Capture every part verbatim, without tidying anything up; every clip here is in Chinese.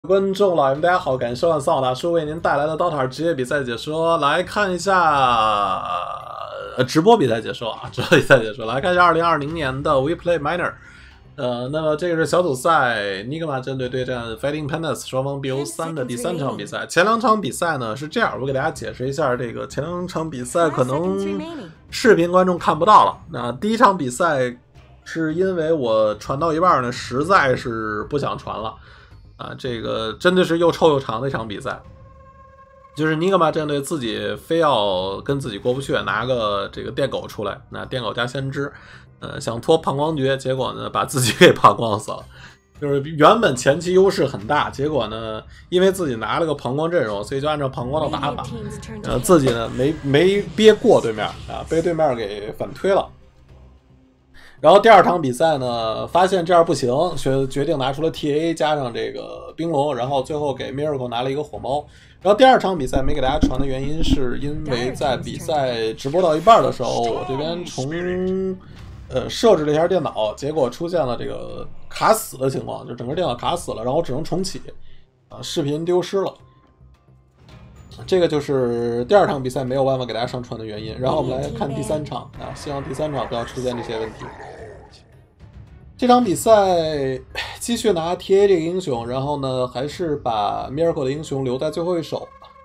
观众老爷们，大家好，感谢收看桑塔大叔为您带来的刀塔职业比赛解说。来看一下、呃、直播比赛解说啊，直播比赛解说。来看一下二零二零年的 We Play Minor。呃，那么这个是小组赛，尼格玛战队对战 Fighting Pandas， 双方 B O 三的第三场比赛。前两场比赛呢是这样，我给大家解释一下，这个前两场比赛可能视频观众看不到了。那第一场比赛是因为我传到一半呢，实在是不想传了。啊，这个真的是又臭又长的一场比赛，就是尼格玛战队自己非要跟自己过不去，拿个这个电狗出来，那电狗加先知，呃，想拖胖光绝，结果呢把自己给胖光死了。就是原本前期优势很大，结果呢因为自己拿了个膀胱阵容，所以就按照膀胱的打法，呃，自己呢没没憋过对面啊，被对面给反推了。然后第二场比赛呢，发现这样不行，决决定拿出了 T A 加上这个冰龙，然后最后给 Miracle 拿了一个火猫。然后第二场比赛没给大家传的原因，是因为在比赛直播到一半的时候，我这边重呃设置了一下电脑，结果出现了这个卡死的情况，就整个电脑卡死了，然后只能重启，啊，视频丢失了。这个就是第二场比赛没有办法给大家上传的原因。然后我们来看第三场啊，希望第三场不要出现这些问题。这场比赛继续拿 T A 这个英雄，然后呢还是把 Miracle 的英雄留在最后一手。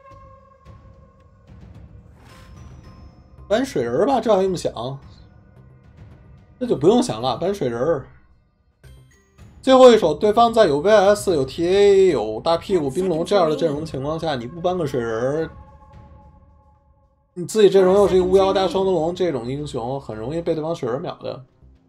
搬水人吧，这还用想？那就不用想了，搬水人。最后一手，对方在有 V S、有 T A、有大屁股冰龙这样的阵容情况下，你不搬个水人，你自己阵容又是一个巫妖加双灯笼这种英雄，很容易被对方水人秒的。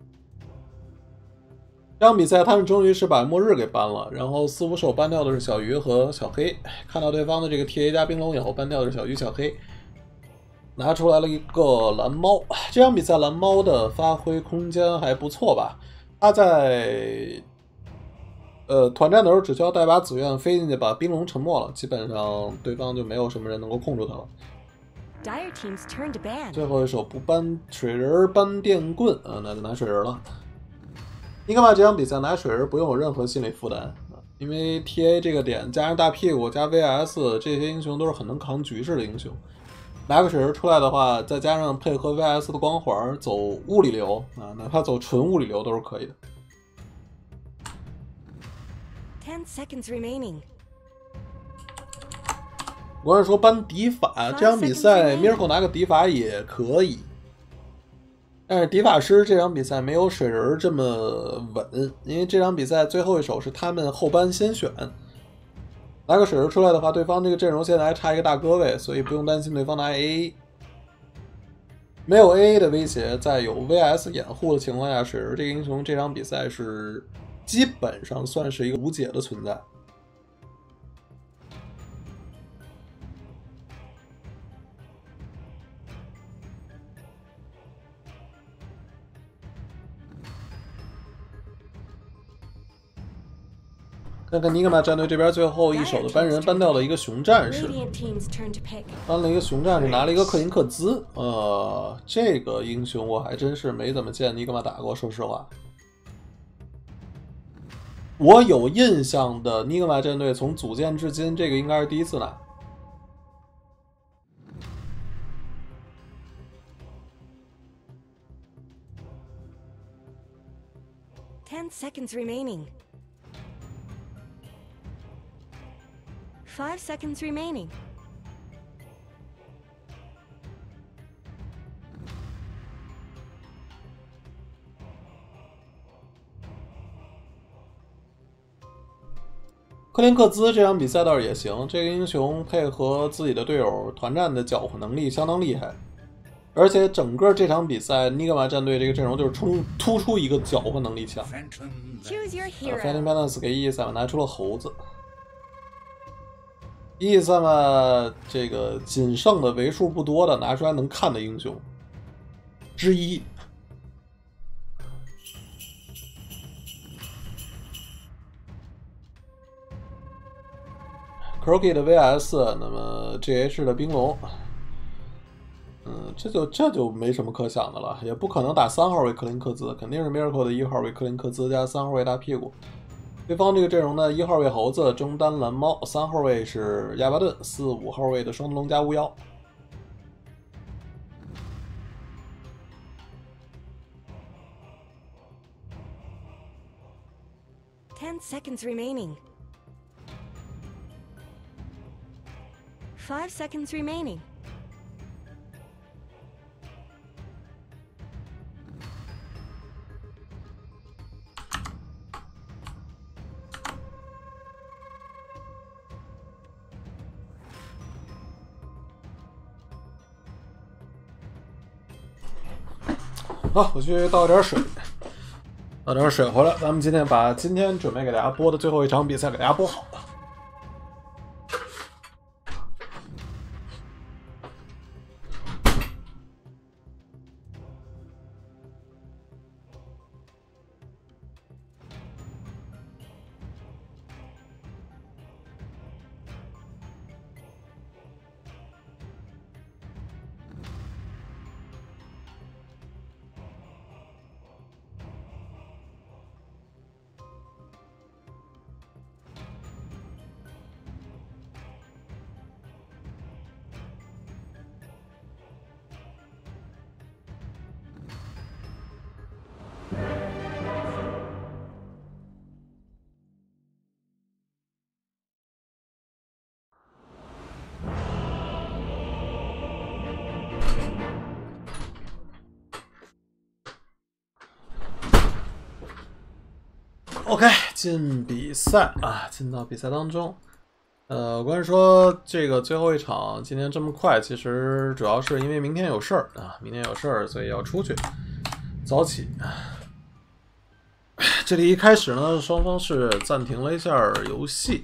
这场比赛他们终于是把末日给搬了，然后四五手搬掉的是小鱼和小黑，看到对方的这个 T A 加冰龙以后，搬掉的是小鱼小黑，拿出来了一个蓝猫。这场比赛蓝猫的发挥空间还不错吧？他在呃团战的时候只需要带把紫苑飞进去把冰龙沉没了，基本上对方就没有什么人能够控住他了。最后一手不搬水人搬电棍啊，那就拿水人了。尼格玛这场比赛拿水人不用有任何心理负担，因为 T A 这个点加上大屁股加 V S 这些英雄都是很能扛局势的英雄。拿个水人出来的话，再加上配合 V S 的光环走物理流啊，哪怕走纯物理流都是可以的。 ten seconds remaining。 我是说搬敌法，这场比赛 Miracle 拿个敌法也可以。但是迪法师这场比赛没有水人这么稳，因为这场比赛最后一手是他们后班先选，拿个水人出来的话，对方这个阵容现在还差一个大哥位，所以不用担心对方拿 A A。没有 A A 的威胁，在有 V S 掩护的情况下，水人这个英雄这场比赛是基本上算是一个无解的存在。看看尼格玛战队这边最后一手的搬人搬掉了一个熊战士，搬了一个熊战士，拿了一个克林克兹。呃，这个英雄我还真是没怎么见尼格玛打过，说实话。我有印象的尼格玛战队从组建至今，这个应该是第一次拿。 ten seconds remaining。Five seconds remaining. 克林克兹这场比赛倒是也行，这个英雄配合自己的队友团战的搅和能力相当厉害，而且整个这场比赛尼格玛战队这个阵容就是冲突出一个搅和能力强。Phantom Pandas 给 E 三拿出了猴子。E 三嘛，这个仅剩的为数不多的拿出来能看的英雄之一。Croaky 的 V S， 那么 G H 的冰龙，嗯，这就这就没什么可想的了，也不可能打三号位克林克兹，肯定是 Miracle 的一号位克林克兹加三号位大屁股。 对方这个阵容呢，一号位猴子，中单蓝猫，三号位是亚巴顿，四五号位的双龙加巫妖。 Ten seconds remaining. Five seconds remaining. 好，我去倒点水，倒点水回来。咱们今天把今天准备给大家播的最后一场比赛给大家播好了。OK， 进比赛啊，进到比赛当中。呃，关于说这个最后一场今天这么快，其实主要是因为明天有事儿啊，明天有事儿，所以要出去早起。这里一开始呢，双方是暂停了一下游戏。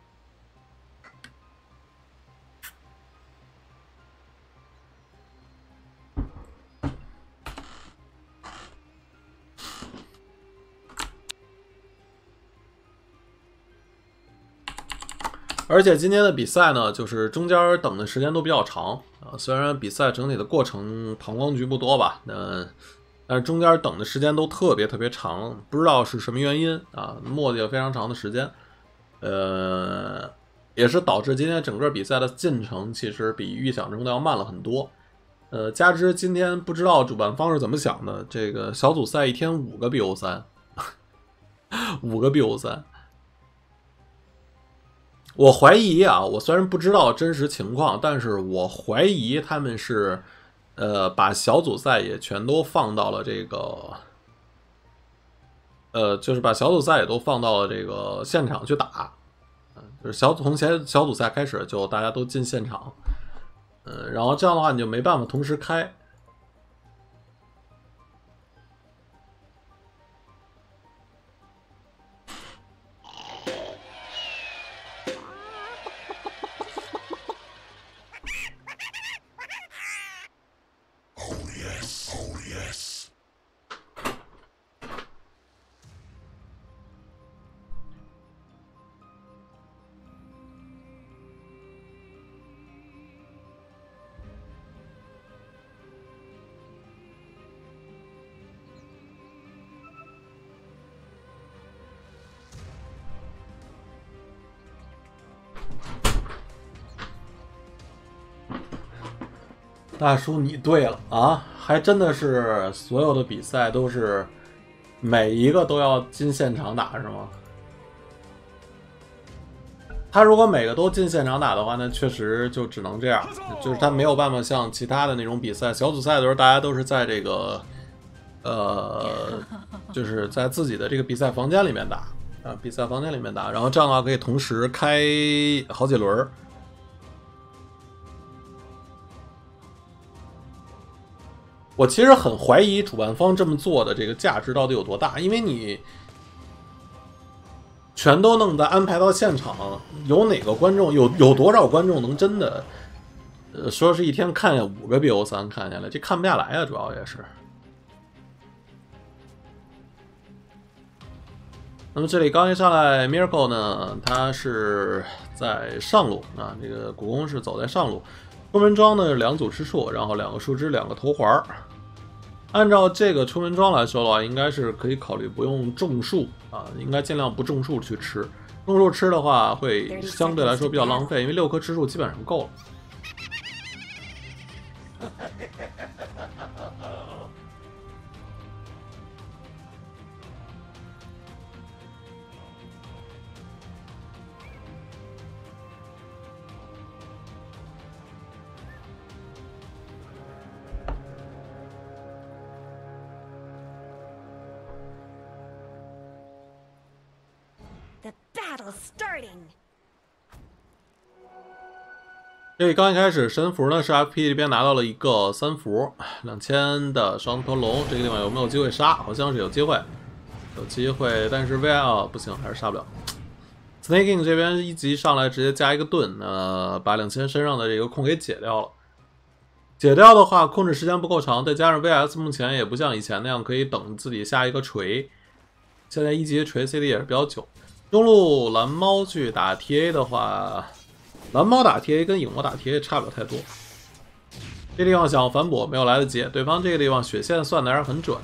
而且今天的比赛呢，就是中间等的时间都比较长啊。虽然比赛整体的过程膀胱局不多吧，那但是中间等的时间都特别特别长，不知道是什么原因啊，磨叽了非常长的时间，呃，也是导致今天整个比赛的进程其实比预想中的要慢了很多。呃，加之今天不知道主办方是怎么想的，这个小组赛一天五个 B O 三， 五个 B O 三。我怀疑啊，我虽然不知道真实情况，但是我怀疑他们是，呃，把小组赛也全都放到了这个，呃，就是把小组赛也都放到了这个现场去打，嗯、呃，就是小从前小组赛开始就大家都进现场，嗯、呃，然后这样的话你就没办法同时开。大叔，你对了啊，还真的是所有的比赛都是每一个都要进现场打是吗？他如果每个都进现场打的话，那确实就只能这样，就是他没有办法像其他的那种比赛，小组赛的时候大家都是在这个，呃，就是在自己的这个比赛房间里面打啊，比赛房间里面打，然后这样的话可以同时开好几轮。我其实很怀疑主办方这么做的这个价值到底有多大，因为你全都弄在安排到现场，有哪个观众有有多少观众能真的，呃，说是一天看下五个 B O 三看下来，这看不下来啊，主要也是。那么这里刚一上来 ，Miracle 呢，他是在上路啊，这个古宫是走在上路。出门装呢两组吃树，然后两个树枝，两个头环。 按照这个出门装来说的话，应该是可以考虑不用种树啊，应该尽量不种树去吃。种树吃的话会相对来说比较浪费，因为六颗吃树基本上够了。 The battle's starting. 这里刚一开始神符呢是 F P 这边拿到了一个三符两千的双头龙，这个地方有没有机会杀？好像是有机会，有机会，但是 V I 啊不行，还是杀不了。Snaking 这边一级上来直接加一个盾，呃，把两千身上的这个控给解掉了。解掉的话，控制时间不够长，再加上 V S 目前也不像以前那样可以等自己下一个锤，现在一级锤 C D 也是比较久。中路蓝猫去打 T A 的话，蓝猫打 T A 跟影魔打 T A 差不了太多。这地方想反补没有来得及，对方这个地方血线算的还是很准。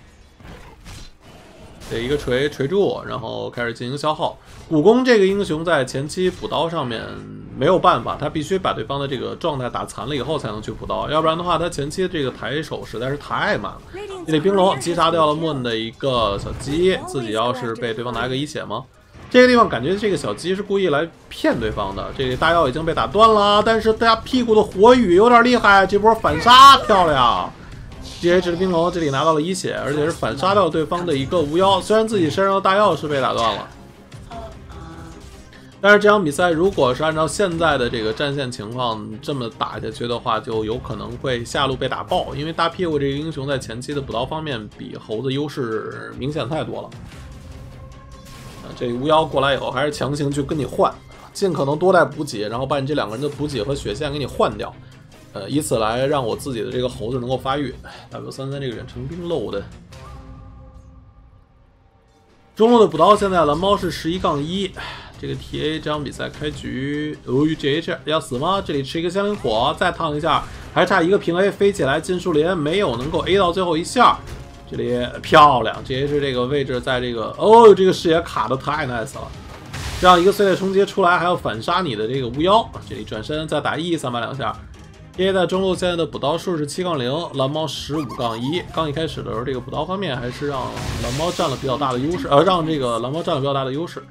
这一个锤锤住，然后开始进行消耗。古弓这个英雄在前期补刀上面没有办法，他必须把对方的这个状态打残了以后才能去补刀，要不然的话他前期这个抬手实在是太慢了。这里冰龙击杀掉了 Moon 的一个小鸡，自己要是被对方拿个一血吗？这个地方感觉这个小鸡是故意来骗对方的。这里大药已经被打断了，但是大家屁股的火雨有点厉害，这波反杀漂亮。G H 的冰龙这里拿到了一血，而且是反杀掉对方的一个无妖，虽然自己身上的大药是被打断了，但是这场比赛如果是按照现在的这个战线情况这么打下去的话，就有可能会下路被打爆，因为大屁股这个英雄在前期的补刀方面比猴子优势明显太多了。这无妖过来以后，还是强行去跟你换，尽可能多带补给，然后把你这两个人的补给和血线给你换掉，呃，以此来让我自己的这个猴子能够发育。W 三三这个远程兵漏的，中路的补刀现在蓝猫是十一杠一，这个 T A 这场比赛开局，由于 G H 要死吗？这里吃一个香灵火，再烫一下，还差一个平 A 飞起来进树林，没有能够 A 到最后一下。这里漂亮 ，G H 这个位置在这个哦，这个视野卡的太 nice 了。这样一个碎裂冲击出来，还要反杀你的这个无妖。这里转身再打 E 三把两下。因为在中路现在的补刀数是七杠零，蓝猫十五杠一。刚一开始的时候，这个补刀方面还是让蓝猫占了比较大的优势，呃，让这个蓝猫占了比较大的优势。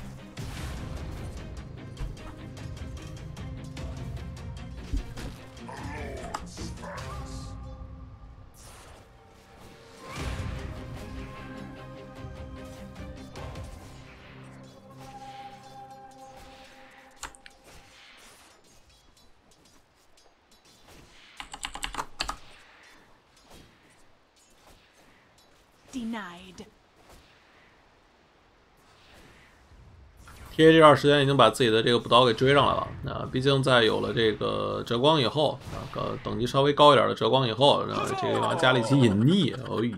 Denied. T A 这段时间已经把自己的这个补刀给追上来了。啊，毕竟在有了这个折光以后，啊，个等级稍微高一点的折光以后，然后这个地方加了一起隐匿。哎呦，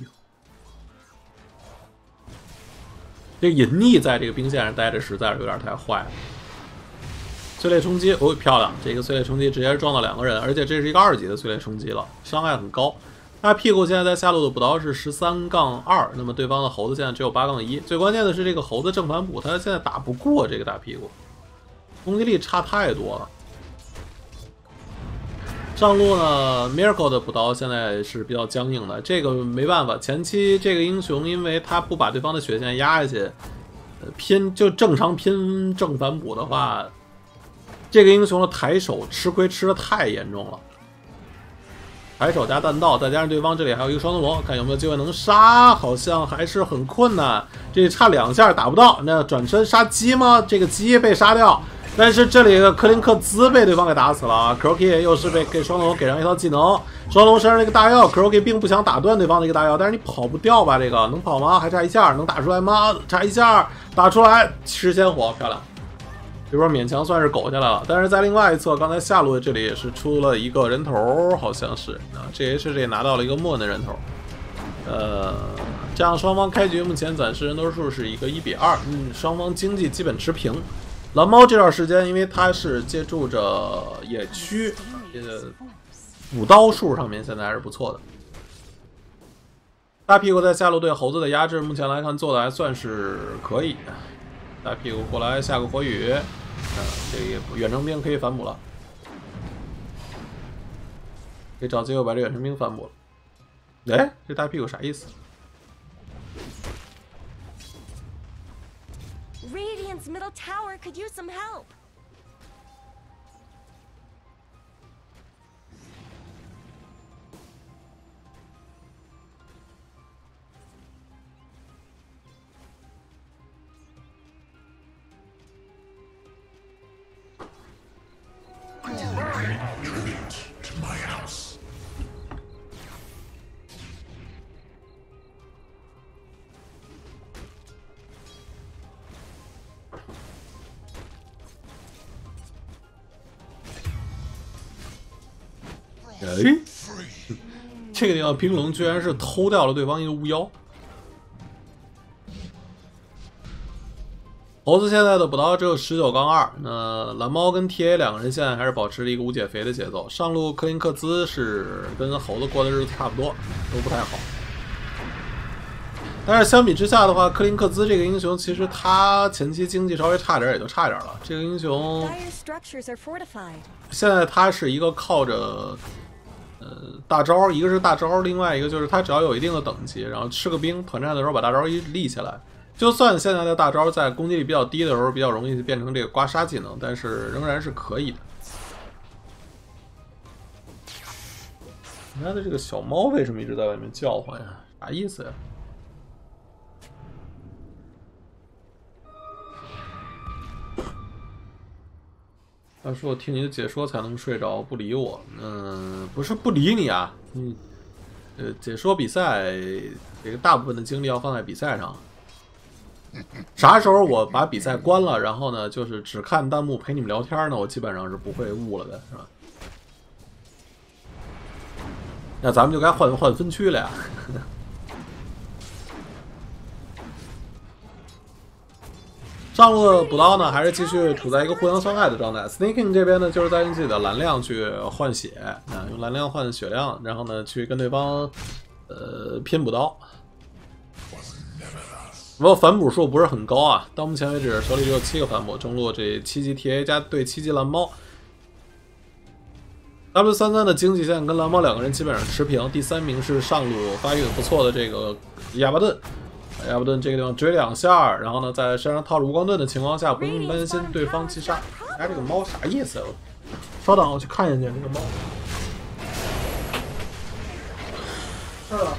这个隐匿在这个兵线上待着实在是有点太坏了。碎裂冲击，哦，漂亮！这个碎裂冲击直接撞到两个人，而且这是一个二级的碎裂冲击了，伤害很高。大屁股现在在下路的补刀是十三杠二，那么对方的猴子现在只有八杠一。最关键的是这个猴子正反补，他现在打不过这个大屁股，攻击力差太多了。上路呢 ，Miracle 的补刀现在是比较僵硬的，这个没办法。前期这个英雄因为他不把对方的血线压下去，呃，拼就正常拼正反补的话，这个英雄的抬手吃亏吃的太严重了。抬手加弹道，再加上对方这里还有一个双头龙，看有没有机会能杀，好像还是很困难。这差两下打不到，那转身杀鸡吗？这个鸡被杀掉，但是这里的克林克兹被对方给打死了。Kroki 又是被给双龙给上一套技能，双龙身上这个大药 ，Kroki 并不想打断对方的一个大药，但是你跑不掉吧？这个能跑吗？还差一下，能打出来吗？差一下，打出来，吃鲜火，漂亮。这波勉强算是苟下来了，但是在另外一侧，刚才下路这里也是出了一个人头，好像是啊 ，G H 这拿到了一个莫恩的人头，呃，这样双方开局目前暂时人头数是一个一比二，嗯，双方经济基本持平。蓝猫这段时间，因为他是借助着野区，这个补刀数上面现在还是不错的。 大屁股在下路对猴子的压制，目前来看做的还算是可以。大屁股过来下个火雨，啊，这个远程兵可以反哺了，可以找机会把这远程兵反哺了。哎，这大屁股啥意思？ Radiant's middle tower could use some help. To my house. 哎，这个地方冰龙居然是偷掉了对方一个巫妖。猴子现在的补刀只有十九杠二，那蓝猫跟 T A 两个人现在还是保持着一个无减肥的节奏。上路克林克兹是跟猴子过的日子差不多，都不太好。但是相比之下的话，克林克兹这个英雄其实他前期经济稍微差点也就差点了。这个英雄现在他是一个靠着呃大招，一个是大招，另外一个就是他只要有一定的等级，然后吃个兵，团战的时候把大招一立起来。 就算现在的大招在攻击力比较低的时候，比较容易变成这个刮痧技能，但是仍然是可以的。人家的这个小猫为什么一直在外面叫唤呀？啥意思呀？他说：“我听你的解说才能睡着，不理我。”嗯，不是不理你啊，嗯，呃，解说比赛这个大部分的精力要放在比赛上。 啥时候我把比赛关了，然后呢，就是只看弹幕陪你们聊天呢？我基本上是不会误了的，是吧？那咱们就该换换分区了呀。上路的补刀呢，还是继续处在一个互相伤害的状态。Snaking 这边呢，就是在用自己的蓝量去换血，啊，用蓝量换血量，然后呢，去跟对方呃拼补刀。 不过反补数不是很高啊，到目前为止手里只有七个反补，中路这七级 T A 加对七级蓝猫 ，W 三三的经济线跟蓝猫两个人基本上持平，第三名是上路发育的不错的这个亚巴顿，亚巴顿这个地方追两下，然后呢在身上套着无光盾的情况下，不用担心对方击杀。哎，这个猫啥意思啊？稍等，我去看一眼这个猫。这儿了。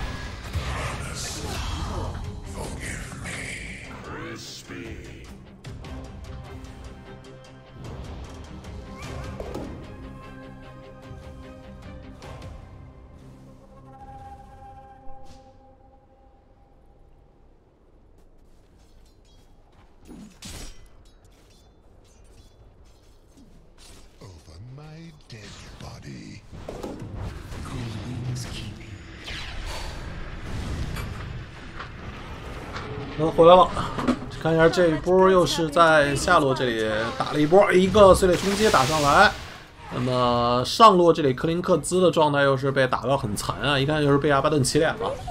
能回来了，看一下这一波又是在下路这里打了一波，一个碎裂冲击打上来。那么上路这里克林克兹的状态又是被打到很残啊，一看就是被阿巴顿起脸了。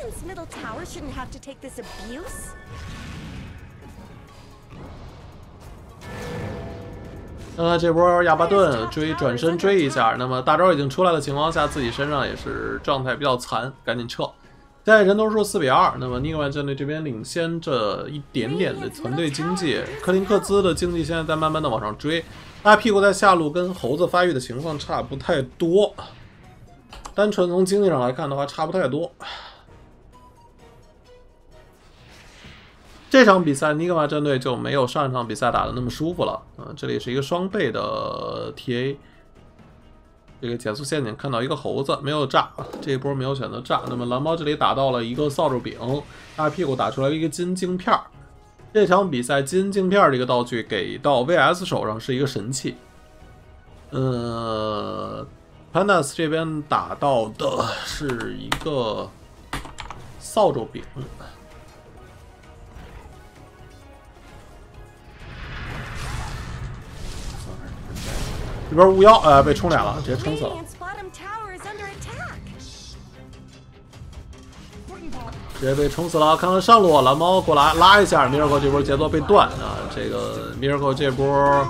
那这波亚巴顿追转身追一下，那么大招已经出来的情况下，自己身上也是状态比较残，赶紧撤。 现在人头数四比二，那么尼格曼战队这边领先着一点点的团队经济，克林克兹的经济现在在慢慢的往上追，大屁股在下路跟猴子发育的情况差不太多，单纯从经济上来看的话，差不太多。这场比赛尼格玛战队就没有上一场比赛打的那么舒服了，啊、呃，这里是一个双倍的 T A。 这个减速陷阱看到一个猴子没有炸，这一波没有选择炸。那么蓝猫这里打到了一个扫帚饼，大屁股打出来一个金镜片。这场比赛金镜片这个道具给到 V S 手上是一个神器。呃 ，Pandas 这边打到的是一个扫帚饼。 这边巫妖呃被冲脸了，直接冲死了。 直接被冲死了。看看上路，蓝猫过来拉一下 ，Miracle 这波节奏被断啊！这个 Miracle 这波，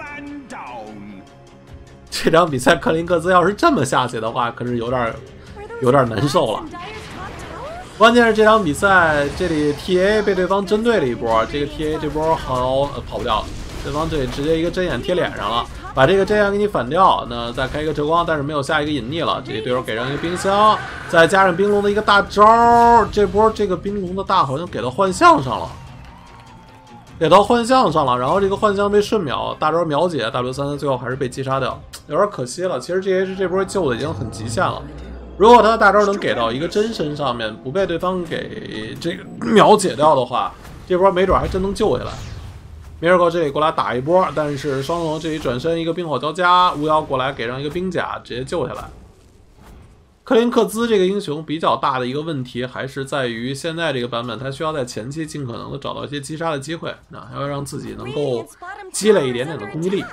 这场比赛克林克斯要是这么下去的话，可是有点有点难受了。关键是这场比赛，这里 T A 被对方针对了一波，这个 T A 这波好、呃、跑不掉了，对方这里直接一个针眼贴脸上了。把这个针眼给你反掉，那再开一个折光，但是没有下一个隐匿了。这里队友给上一个冰箱，再加上冰龙的一个大招，这波这个冰龙的大好像给到幻象上了，给到幻象上了，然后这个幻象被瞬秒，大招秒解 W 三三，最后还是被击杀掉，有点可惜了。其实 G H 这波救的已经很极限了，如果他的大招能给到一个真身上面，不被对方给这个秒解掉的话，这波没准还真能救回来。Miracle 这里过来打一波，但是双龙这里转身一个冰火交加，巫妖过来给上一个冰甲，直接救下来。克林克兹这个英雄比较大的一个问题还是在于现在这个版本，他需要在前期尽可能的找到一些击杀的机会，那要让自己能够积累一点点的攻击力。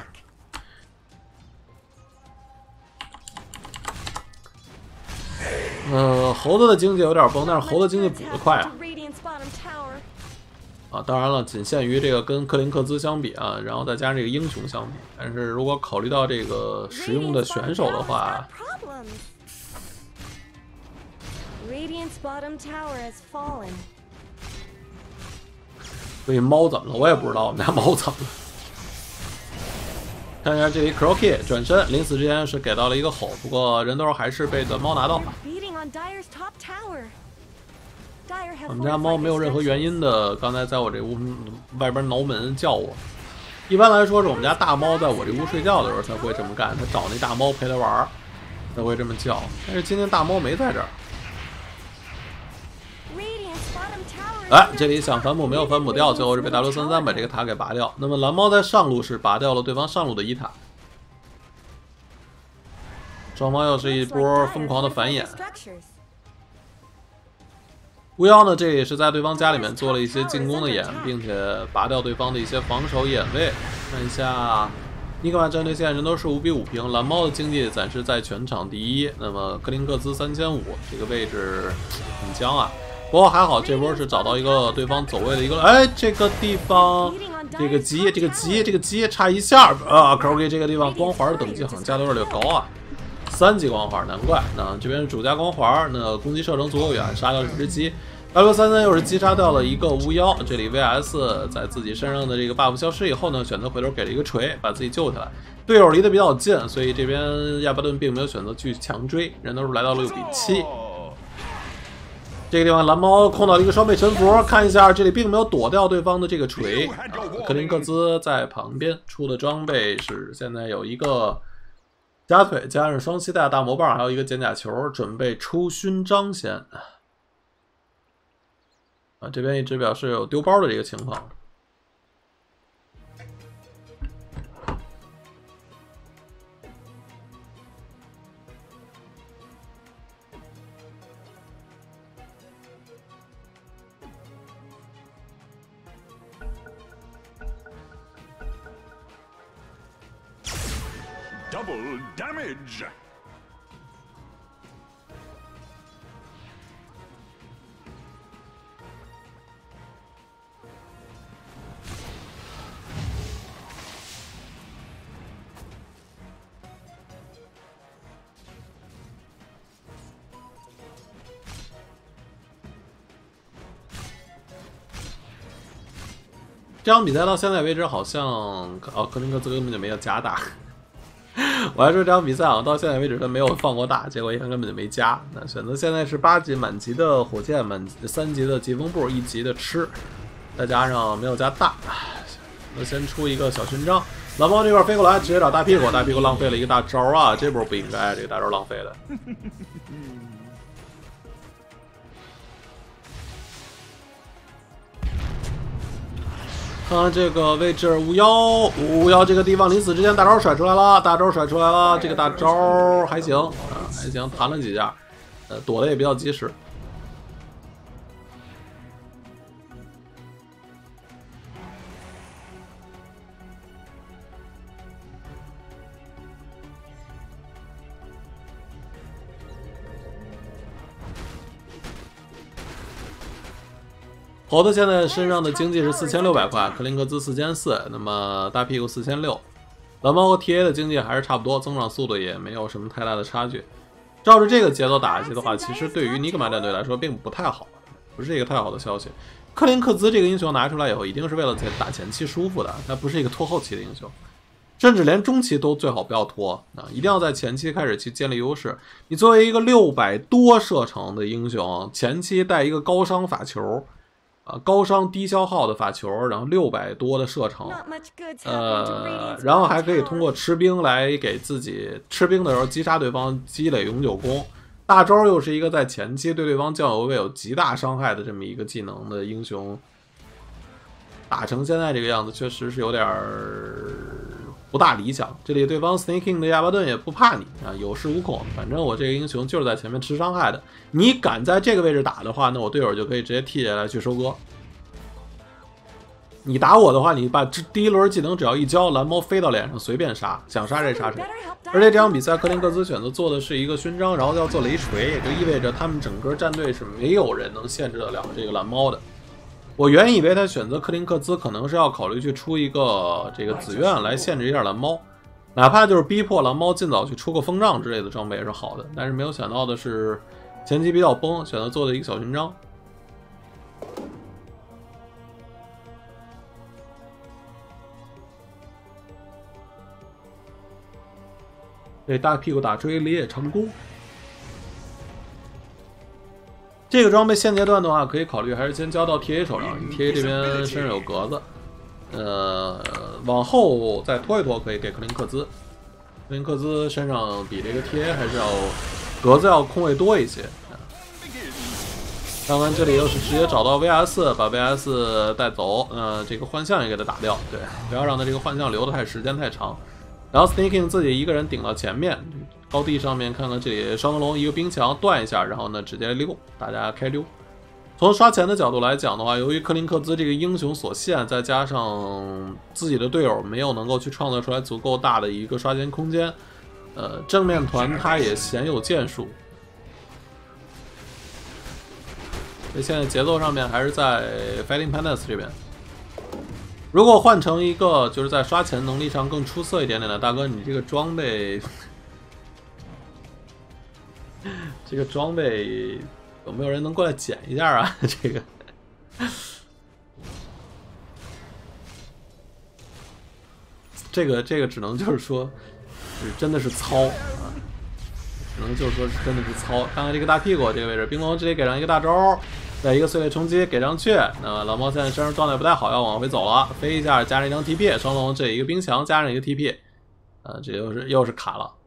呃，猴子的经济有点崩，但是猴子经济补得快啊。啊，当然了，仅限于这个跟克林克兹相比啊，然后再加上这个英雄相比，但是如果考虑到这个实用的选手的话，所以猫怎么了？我也不知道我们家猫怎么了。看一下这里 Croaky 转身，临死之前是给到了一个吼，不过人头还是被短猫拿到了。我们家猫没有任何原因的，刚才在我这屋外边挠门叫我。一般来说是我们家大猫在我这屋睡觉的时候才会这么干，它找那大猫陪它玩才会这么叫。但是今天大猫没在这儿。哎，这里想反哺没有反哺掉，最后是被 W 三三把这个塔给拔掉。那么蓝猫在上路是拔掉了对方上路的一塔，双方又是一波疯狂的反演。巫妖呢，这也是在对方家里面做了一些进攻的眼，并且拔掉对方的一些防守眼位。看一下尼克曼战队现在人都是五比五平，蓝猫的经济暂时在全场第一。那么克林克兹三千五这个位置很僵啊，不过还好这波是找到一个对方走位的一个，哎，这个地方这个急这个急这个急差一下啊 ，Croaky 这个地方光环的等级好像加的有点高啊。三级光环，难怪。那这边是主加光环，那攻击射程足够远，杀掉这只鸡。W 三三又是击杀掉了一个巫妖，这里 V S 在自己身上的这个 buff 消失以后呢，选择回头给了一个锤，把自己救下来。队友离得比较近，所以这边亚巴顿并没有选择去强追，人都是来到了六比七。这个地方蓝猫控到了一个双倍沉浮，看一下这里并没有躲掉对方的这个锤。啊、克林克兹在旁边出的装备是现在有一个加腿加上双膝带大魔棒，还有一个剪甲球，准备出勋章先。啊，这边一直表示有丢包的这个情况。 Double damage. 这场比赛到现在为止，好像哦，克林克兹根本就没有加大。我还说这场比赛好像到现在为止他没有放过大，结果一看根本就没加。那选择现在是八级满级的火箭，满三级的疾风步，一级的吃，再加上没有加大，那先出一个小勋章。蓝猫这块飞过来，直接找大屁股，大屁股浪费了一个大招啊！这波不应该，这个大招浪费了。看看这个位置，巫妖，巫妖这个地方临死之前大招甩出来了，大招甩出来了，这个大招还行啊，还行，弹了几下，呃，躲的也比较及时。 猴子现在身上的经济是四千六百块，克林克兹四千四，那么大屁股四千六，蓝猫和 T A 的经济还是差不多，增长速度也没有什么太大的差距。照着这个节奏打下去的话，其实对于尼格玛战队来说并不太好，不是一个太好的消息。克林克兹这个英雄拿出来以后，一定是为了打前期舒服的，他不是一个拖后期的英雄。甚至连中期都最好不要拖啊！一定要在前期开始去建立优势。你作为一个六百多射程的英雄，前期带一个高伤法球，啊，高伤低消耗的法球，然后六百多的射程，呃，然后还可以通过吃兵来给自己吃兵的时候击杀对方，积累永久攻。大招又是一个在前期对对方酱油位有极大伤害的这么一个技能的英雄，打成现在这个样子，确实是有点儿。不大理想，这里对方 Snaking 的亚巴顿也不怕你啊，有恃无恐。反正我这个英雄就是在前面吃伤害的，你敢在这个位置打的话，那我队友就可以直接替下来去收割。你打我的话，你把第一轮技能只要一交，蓝猫飞到脸上随便杀，想杀谁杀谁。而且这场比赛克林克兹选择做的是一个勋章，然后要做雷锤，也就意味着他们整个战队是没有人能限制得了这个蓝猫的。我原以为他选择克林克兹可能是要考虑去出一个这个紫苑来限制一下蓝猫，哪怕就是逼迫蓝猫尽早去出个风杖之类的装备也是好的，但是没有想到的是前期比较崩，选择做的一个小勋章。这大屁股打追离也成功。这个装备现阶段的话，可以考虑还是先交到 T A 手上 ，T A 这边身上有格子，呃，往后再拖一拖可以给克林克兹。克林克兹身上比这个 T A 还是要格子要空位多一些。当然这里又是直接找到 V S， 把 V S 带走，呃，这个幻象也给他打掉，对，不要让他这个幻象留的太时间太长。然后 Snaking 自己一个人顶到前面。高地上面看看这里双灯笼一个冰墙断一下，然后呢直接溜，大家开溜。从刷钱的角度来讲的话，由于克林克兹这个英雄所限，再加上自己的队友没有能够去创造出来足够大的一个刷钱空间，呃，正面团他也鲜有建树。所以现在节奏上面还是在 Fighting Pandas 这边。如果换成一个就是在刷钱能力上更出色一点点的大哥，你这个装备。这个装备有没有人能过来捡一下啊？这个，这个，这个只能就是说，是真的是糙啊，只能就是说是真的是糙。看看这个大屁股这个位置，冰龙直接给上一个大招，再一个碎裂冲击给上去。那么蓝猫现在身上状态不太好，要往回走了，飞一下加上一张 T P， 双龙这一个冰墙加上一个 T P， 呃，这又是又是卡了。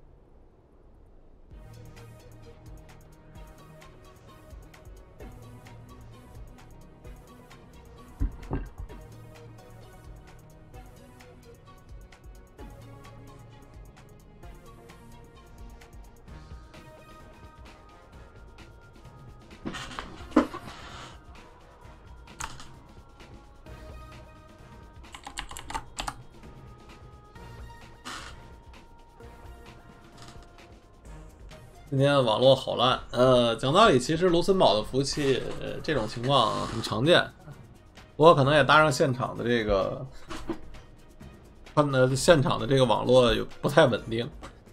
今天网络好烂，呃，讲道理，其实卢森堡的服务器，呃，这种情况很常见，不过可能也搭上现场的这个，呃，现场的这个网络有不太稳定。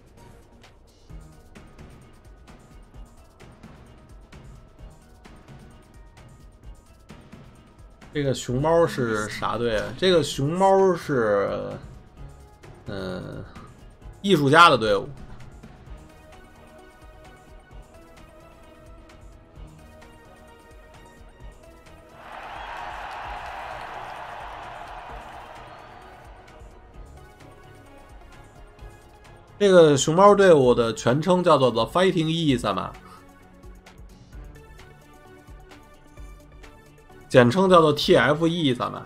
这个熊猫是啥队啊？这个熊猫是，嗯、呃，艺术家的队伍。这个熊猫队伍的全称叫做 The Fighting 意义赛马，简称叫做 T F 意义赛马。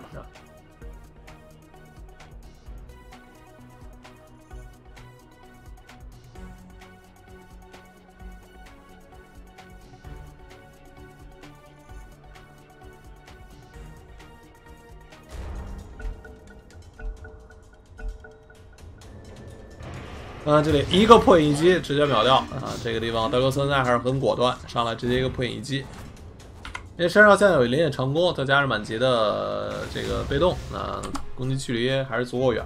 啊，这里一个破影一击直接秒掉啊！这个地方德格森奈还是很果断，上来直接一个破影一击。 因为身上现在有连野长弓，再加上满级的这个被动，那攻击距离还是足够远。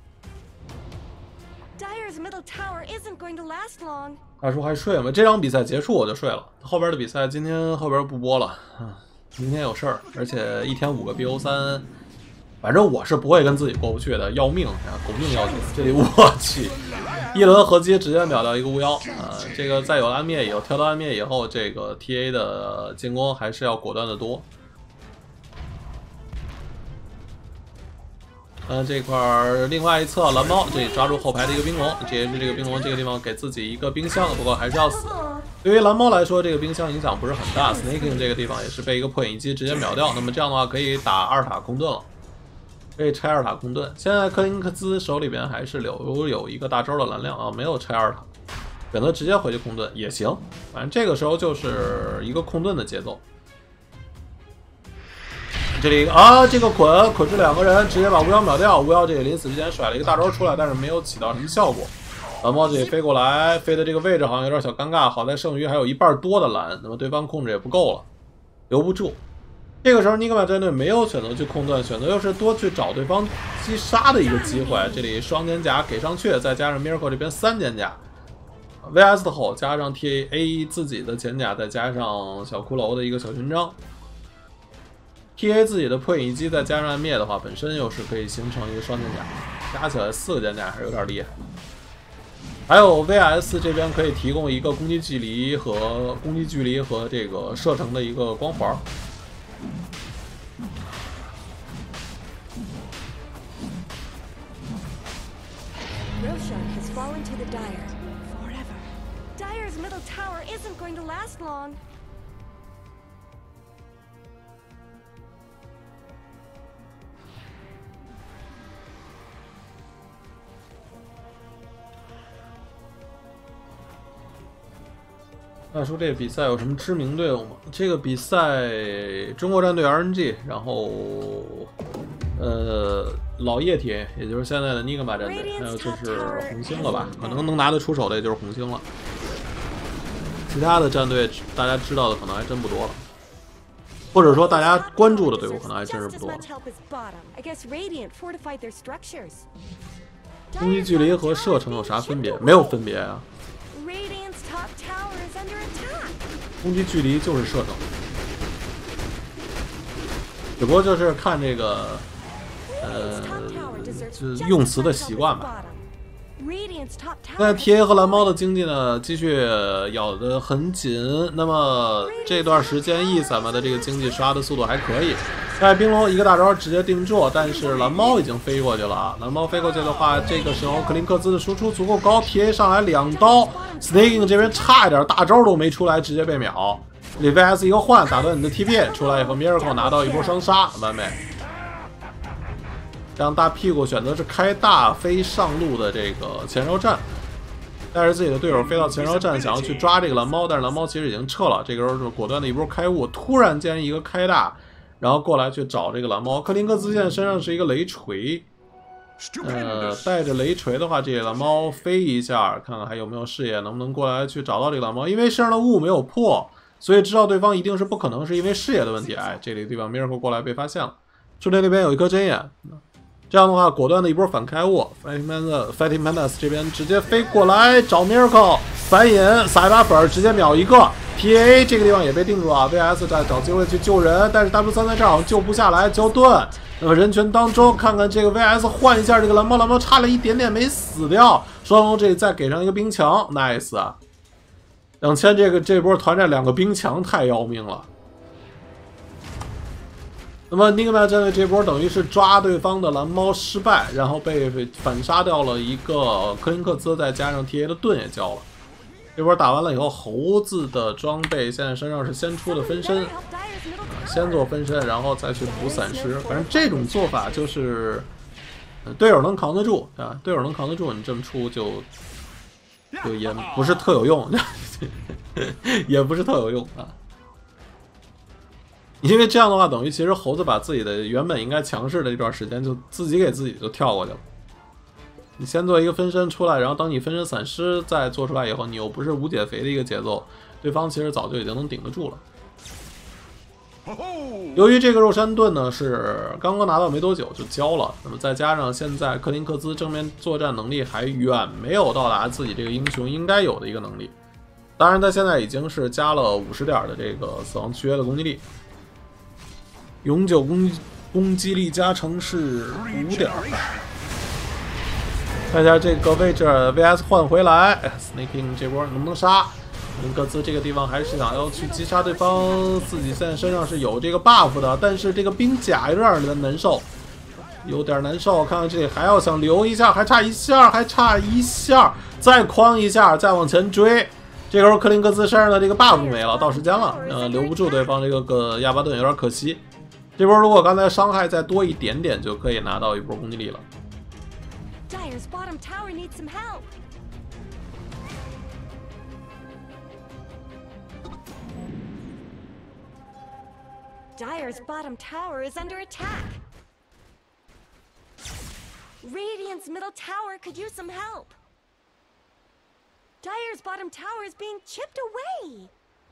Dire's middle tower isn't going to last long. 大叔还睡吗？这场比赛结束我就睡了，后边的比赛今天后边不播了，啊，明天有事儿，而且一天五个 B O 三，反正我是不会跟自己过不去的，要命啊，狗命要紧！这里我去，一轮合击直接秒掉一个巫妖啊！这个在有了暗灭以后，跳到暗灭以后，这个 T A 的进攻还是要果断的多。 呃，这块儿另外一侧蓝猫，这里抓住后排的一个冰龙，这也是这个冰龙这个地方给自己一个冰箱，不过还是要死。对于蓝猫来说，这个冰箱影响不是很大 ，Snaking 这个地方也是被一个破影机直接秒掉。那么这样的话可以打二塔空盾了，可以拆二塔空盾。现在克林克兹手里边还是留有一个大招的蓝量啊，没有拆二塔，选择直接回去空盾也行，反正这个时候就是一个空盾的节奏。 这里啊，这个捆捆住两个人，直接把巫妖秒掉。巫妖这里临死之前甩了一个大招出来，但是没有起到什么效果。蓝猫这里飞过来，飞的这个位置好像有点小尴尬。好在剩余还有一半多的蓝，那么对方控制也不够了，留不住。这个时候尼格玛战队没有选择去空断，选择又是多去找对方击杀的一个机会。这里双肩甲给上去，再加上 Miracle 这边三肩甲 ，V S 的后加上 T A 自己的肩甲，再加上小骷髅的一个小勋章。 T A 自己的破影一击再加上暗灭的话，本身又是可以形成一个双肩甲，加起来四个肩甲还是有点厉害。还有 V S 这边可以提供一个攻击距离和攻击距离和这个射程的一个光环。 Roshan has fallen to the Dire forever. Dire's middle tower isn't going to last long. 大叔，这个比赛有什么知名队伍吗？这个比赛，中国战队 R N G， 然后，呃，老液体，也就是现在的尼格玛战队，还有就是红星了吧？可能能拿得出手的也就是红星了。其他的战队，大家知道的可能还真不多了，或者说大家关注的队伍可能还真是不多了。攻击距离和射程有啥分别？没有分别啊。 攻击距离就是射程，只不过就是看这个，呃，就是用词的习惯吧。那 T A 和蓝猫的经济呢，继续咬得很紧。那么这段时间 E 咱们的这个经济刷的速度还可以。但是冰龙一个大招直接定住，但是蓝猫已经飞过去了啊！蓝猫飞过去的话，这个时候克林克兹的输出足够高 ，T A 上来两刀 ，Snaking 这边差一点大招都没出来，直接被秒。里 V S 一个换，打断你的 T P， 出来以后 Miracle 拿到一波双杀，完美。这样大屁股选择是开大飞上路的这个前哨站，带着自己的队友飞到前哨站，想要去抓这个蓝猫，但是蓝猫其实已经撤了。这个时候就是果断的一波开雾，突然间一个开大。 然后过来去找这个蓝猫，克林克兹现在身上是一个雷锤，呃，带着雷锤的话，这蓝猫飞一下，看看还有没有视野，能不能过来去找到这个蓝猫。因为身上的雾没有破，所以知道对方一定是不可能是因为视野的问题。哎，这里地方 Miracle 过来被发现了，树林那边有一颗针眼，这样的话果断的一波反开雾 ，Fighting Pandas Fighting Pandas 这边直接飞过来找 Miracle， 反引撒一把粉直接秒一个。 T A 这个地方也被定住了 ，V S 在找机会去救人，但是 W 三在这儿好像救不下来，交盾。那么人群当中，看看这个 V S 换一下这个蓝猫，蓝猫差了一点点没死掉，双龙这里再给上一个冰墙 ，nice 啊！两千这个这波团战两个冰墙太要命了。那么尼格玛战队这波等于是抓对方的蓝猫失败，然后被反杀掉了一个克林克兹，再加上 T A 的盾也交了。 这波打完了以后，猴子的装备现在身上是先出的分身，先做分身，然后再去补散尸。反正这种做法就是，队友能扛得住啊，队友能扛得住，你这么出就就也不是特有用，也不是特有用啊。因为这样的话，等于其实猴子把自己的原本应该强势的一段时间，就自己给自己就跳过去了。 你先做一个分身出来，然后等你分身散尸再做出来以后，你又不是无减肥的一个节奏，对方其实早就已经能顶得住了。 由于这个肉山盾呢是刚刚拿到没多久就交了，那么再加上现在克林克兹正面作战能力还远没有到达自己这个英雄应该有的一个能力。当然，他现在已经是加了五十点的这个死亡契约的攻击力，永久攻攻击力加成是五点。看一下这个位置 V S 换回来 ，Snaking 这波能不能杀？林克兹这个地方还是想要去击杀对方，自己现在身上是有这个 buff 的，但是这个兵甲有点的难受，有点难受。看看这里还要想留一下，还差一下，还差一下，再哐一下，再往前追。这个时候克林克兹身上的这个 buff 没了，到时间了，呃，留不住对方这个个亚巴顿有点可惜。这波如果刚才伤害再多一点点，就可以拿到一波攻击力了。 Dire's bottom tower needs some help. Dire's bottom tower is under attack. Radiant's middle tower could use some help. Dire's bottom tower is being chipped away.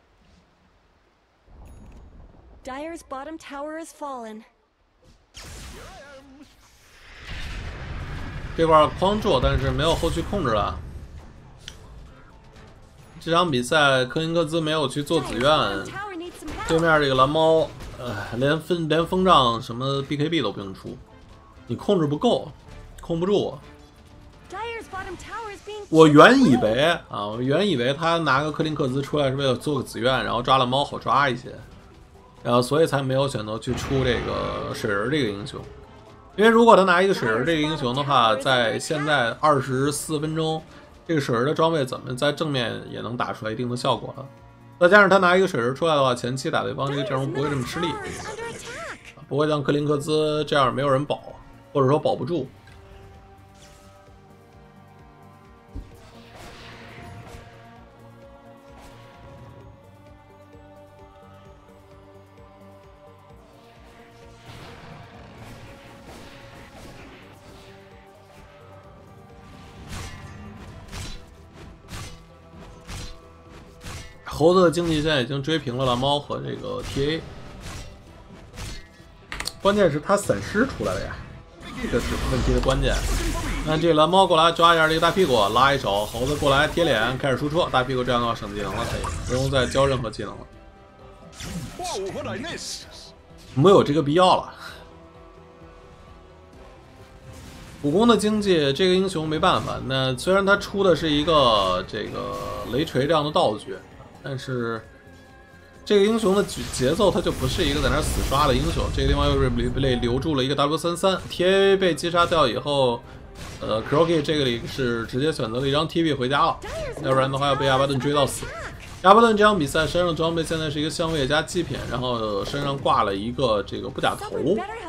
Dire's bottom tower has fallen. 这块框住，但是没有后续控制了。这场比赛科林克兹没有去做紫苑，对面这个蓝猫，呃，连分连风杖什么 B K B 都不用出，你控制不够，控不住我。我原以为啊，我原以为他拿个克林克兹出来是为了做个紫苑，然后抓了猫好抓一些，然后所以才没有选择去出这个水人这个英雄。因为如果他拿一个水人这个英雄的话，在现在二十四分钟，这个水人的装备怎么在正面也能打出来一定的效果了。再加上他拿一个水人出来的话，前期打对方这个阵容不会这么吃力，不会像克林克兹这样没有人保，或者说保不住。猴子的经济现在已经追平了蓝猫和这个 T A， 关键是他散失出来了呀，这个是问题的关键。那这蓝猫过来抓一下这个大屁股，拉一手，猴子过来贴脸开始输出，大屁股这样的话省技能了，可以不用再交任何技能了，没有这个必要了。武功的经济这个英雄没办法，那虽然他出的是一个这个雷锤这样的道具。但是这个英雄的节奏，他就不是一个在那死刷的英雄。这个地方又是被留住了一个 W 三三 T A 被击杀掉以后，呃 Kroki 这个里是直接选择了一张 T B 回家了，要不然的话要被亚巴顿追到死。亚巴顿这场比赛身上的装备现在是一个相位加祭品，然后身上挂了一个这个布甲头。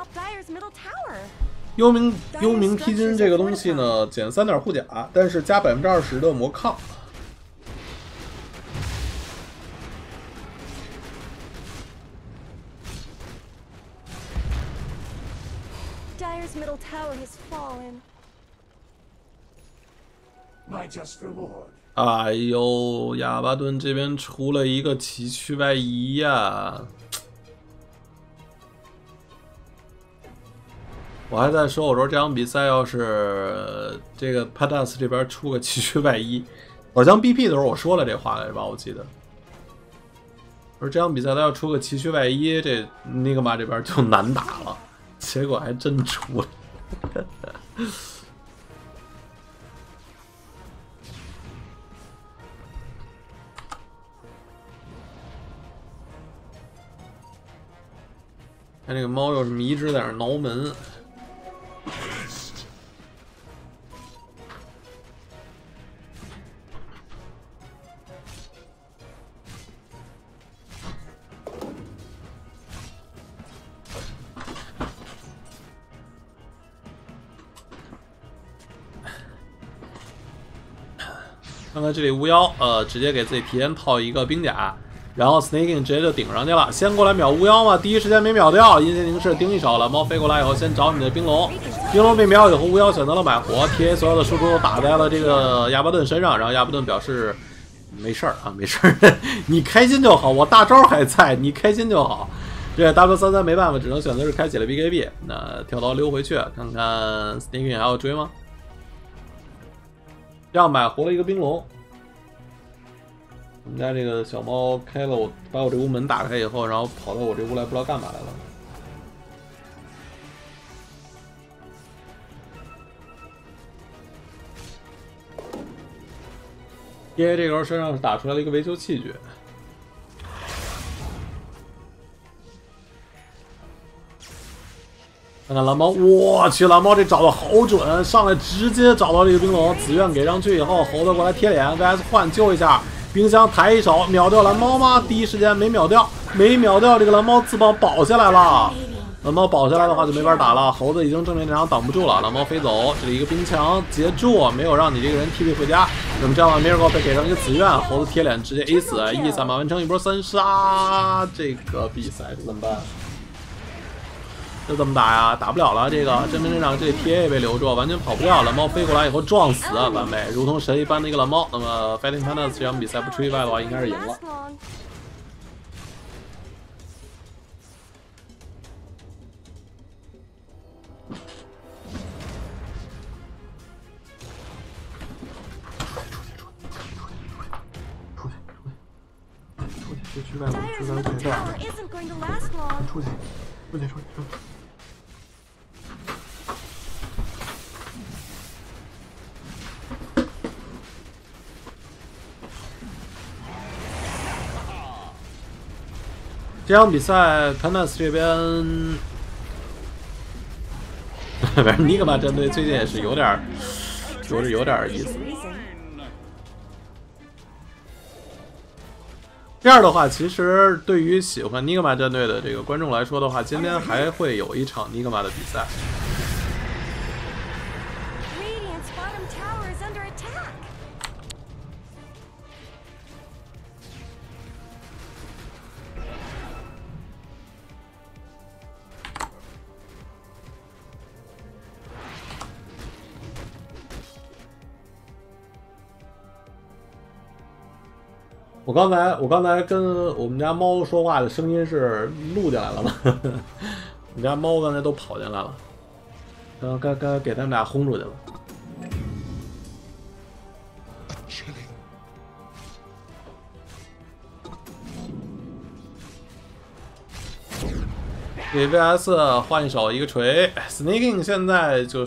幽冥幽冥披巾这个东西呢，减三点护甲，但是加百分之二十的魔抗。 Dire's middle tower has fallen. My just reward. 哎呦，亚巴顿这边出了一个崎岖外移呀！我还在说，我说这场比赛要是这个 Padas 这边出个崎岖外移，好像 B P 的时候我说了这话来着吧？我记得。我说这场比赛他要出个崎岖外移，这尼格玛这边就难打了。结果还真出了看这个猫又是迷之在那挠门。看看这里巫妖，呃，直接给自己提前套一个兵甲，然后 Snaking 直接就顶上去了，先过来秒巫妖嘛，第一时间没秒掉，阴线凝视盯一手了，猫飞过来以后先找你的冰龙，冰龙被秒以后，巫妖选择了买活 ，T A 所有的输出都打在了这个亚巴顿身上，然后亚巴顿表示没事儿啊，没事儿，你开心就好，我大招还在，你开心就好。 这 W 三三没办法，只能选择是开启了 B K B。那跳刀溜回去，看看 Sneaking 还要追吗？这样买活了一个冰龙。我们家这个小猫开了我，把我这屋门打开以后，然后跑到我这屋来，不知道干嘛来了。T A 这个时候身上打出来了一个维修器具。看看蓝猫，我去，蓝猫这找的好准，上来直接找到这个冰龙，紫苑给上去以后，猴子过来贴脸 ，V S 换救一下，冰箱抬一手秒掉蓝猫吗？第一时间没秒掉，没秒掉，这个蓝猫自保保下来了。蓝猫保下来的话就没法打了，猴子已经证明这场挡不住了，蓝猫飞走，这里一个冰墙截住，没有让你这个人 T P 回家。那么这样的 Miracle 被给上一个紫苑，猴子贴脸直接 A 死 ，E 三码完成一波三杀，这个比赛怎么办？这怎么打呀？打不了了，这个真名队长这里 T A 被留住，完全跑不掉。蓝猫飞过来以后撞死，完美，如同神一般的一个蓝猫。那么 Fighting Pandas 这场比赛不出意外的话，应该是赢了。出去，出去，出去，出去，出去，出去，外面，出去，外面，出去，出去，出去，出去。这场比赛 Pandas 这边，反正尼格玛战队最近也是有点，有点有点意思。这样的话，其实对于喜欢尼格玛战队的这个观众来说的话，今天还会有一场尼格玛的比赛。我刚才我刚才跟我们家猫说话的声音是录进来了吗？我们家猫刚才都跑进来了，刚刚刚刚给他们俩轰出去了。给 V S 换一手一个锤 ，Sneaking 现在就是。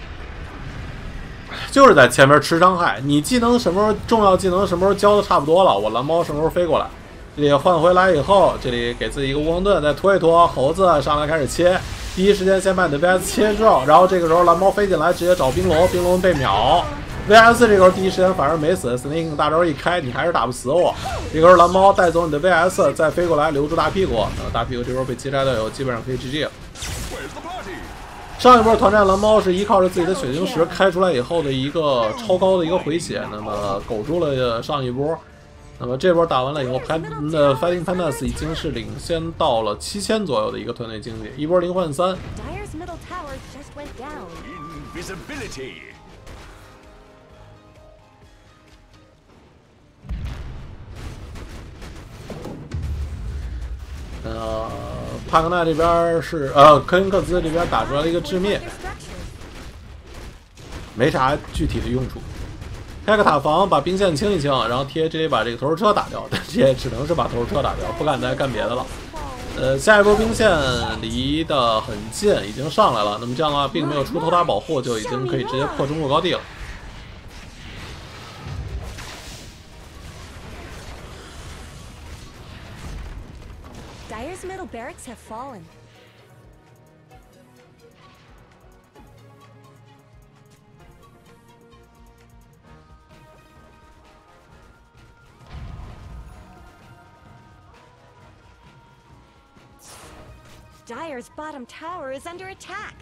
就是在前面吃伤害，你技能什么时候重要技能什么时候交的差不多了，我蓝猫什么时候飞过来，这里换回来以后，这里给自己一个无横盾，再拖一拖，猴子上来开始切，第一时间先把你的 V S 切中，然后这个时候蓝猫飞进来直接找冰龙，冰龙被秒 ，V S 这个时候第一时间反而没死 ，Sneaking 大招一开，你还是打不死我，这个时候蓝猫带走你的 V S， 再飞过来留住大屁股，呃，大屁股这时候被击摘掉以后，基本上可以 G G 了。上一波团战蓝猫是依靠着自己的血晶石开出来以后的一个超高的一个回血，那么苟住了上一波。那么这波打完了以后，潘呃 Fighting Pandas 已经是领先到了七千左右的一个团队经济，一波零换三。呃，帕克纳这边是呃科林克斯这边打出来了一个致灭，没啥具体的用处。开个塔防把兵线清一清，然后 T A 这里把这个投石车打掉，但是也只能是把投石车打掉，不敢再干别的了。呃，下一波兵线离得很近，已经上来了。那么这样的话，并没有出头塔保护，就已经可以直接破中路高地了。 Dire's middle barracks have fallen. Dire's bottom tower is under attack.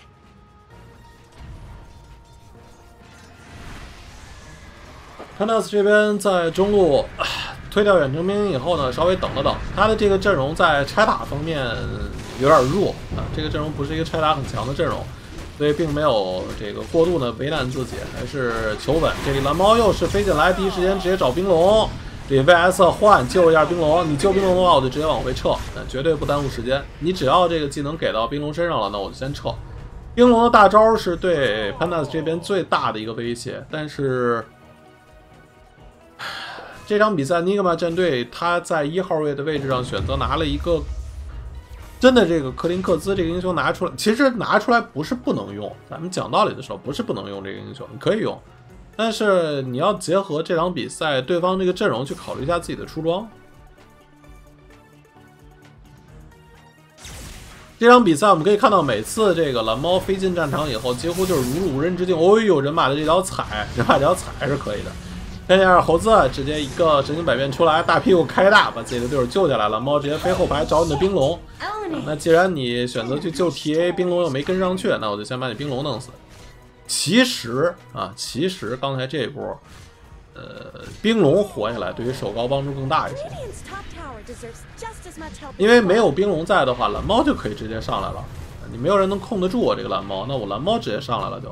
Pandas 这边在中路推掉远程兵以后呢，稍微等了等，他的这个阵容在拆塔方面有点弱啊，这个阵容不是一个拆塔很强的阵容，所以并没有这个过度的为难自己，还是求稳。这里蓝猫又是飞进来，第一时间直接找冰龙， 这 V S 换救一下冰龙，你救冰龙的话，我就直接往回撤，那绝对不耽误时间。你只要这个技能给到冰龙身上了，那我就先撤。冰龙的大招是对 Pandas 这边最大的一个威胁，但是这场比赛 Nigma 战队他在一号位的位置上选择拿了一个真的这个克林克兹这个英雄拿出来，其实拿出来不是不能用，咱们讲道理的时候不是不能用这个英雄，你可以用。但是你要结合这场比赛对方这个阵容去考虑一下自己的出装。这场比赛我们可以看到，每次这个蓝猫飞进战场以后，几乎就是如入无人之境。哦呦，人马的这条踩，人马这条踩还是可以的。看一下猴子，直接一个神经百变出来，大屁股开大，把自己的队友救下来了。猫直接飞后排找你的冰龙。那既然你选择去救 T A， 冰龙又没跟上去，那我就先把你冰龙弄死。其实啊，其实刚才这一波，呃，冰龙活下来对于手高帮助更大一些，因为没有冰龙在的话，蓝猫就可以直接上来了。你没有人能控得住我这个蓝猫，那我蓝猫直接上来了就。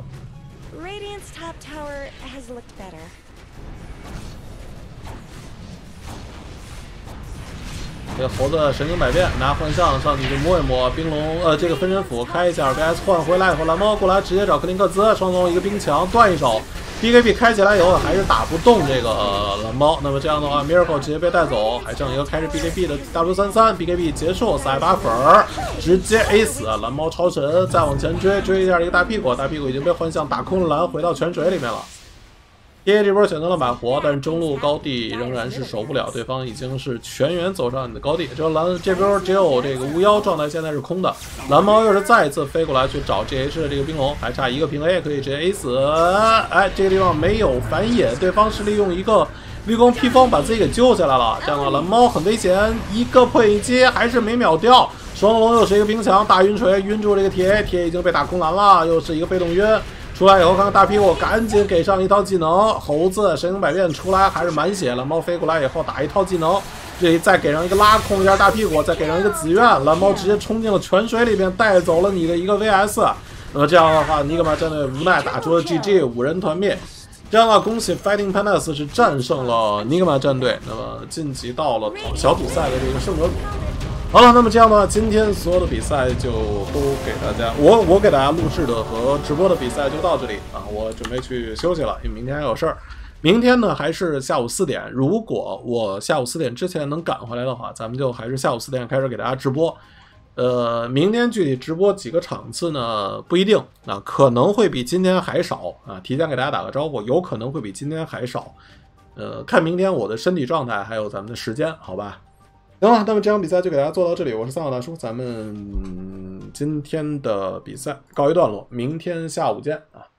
这猴子神经百变，拿幻象上去就摸一摸冰龙，呃，这个分身斧开一下 ，V S 换回来以后，蓝猫过来直接找克林克兹，双龙一个冰墙断一手 ，B K B 开起来以后还是打不动这个、呃、蓝猫，那么这样的话 ，Miracle 直接被带走，还剩一个开着 B K B 的 W 三三 ，B K B 结束，撒一把粉儿，直接 A 死，蓝猫超神，再往前追，追一下一个大屁股，大屁股已经被幻象打空了蓝，回到泉水里面了。T A 这波选择了买活，但是中路高地仍然是守不了，对方已经是全员走上你的高地。这蓝这波只有这个巫妖状态现在是空的，蓝猫又是再一次飞过来去找 G H 的这个冰龙，还差一个平 A 可以直接 A 死。哎，这个地方没有反野，对方是利用一个绿光披风把自己给救下来了。这样的蓝猫很危险，一个破影机还是没秒掉。双龙又是一个冰墙大晕锤晕住这个 T A，T A 已经被打空蓝了，又是一个被动晕。出来以后，看看大屁股，赶紧给上一套技能。猴子神经百变出来还是满血，蓝猫飞过来以后打一套技能，这里再给上一个拉控一下大屁股，再给上一个紫苑，蓝猫直接冲进了泉水里边，带走了你的一个 V S。那么这样的话，尼格玛战队无奈打出了 G G， 五人团灭。这样的话，恭喜 Fighting Pandas 是战胜了尼格玛战队，那么晋级到了小组赛的这个胜者组。好了，那么这样的话，今天所有的比赛就都给大家，我我给大家录制的和直播的比赛就到这里啊，我准备去休息了，因为明天还有事儿。明天呢还是下午四点，如果我下午四点之前能赶回来的话，咱们就还是下午四点开始给大家直播。呃，明天具体直播几个场次呢？不一定，啊，可能会比今天还少啊。提前给大家打个招呼，有可能会比今天还少。呃，看明天我的身体状态，还有咱们的时间，好吧？行了，那么这场比赛就给大家做到这里。我是三好大叔，咱们今天的比赛告一段落，明天下午见啊。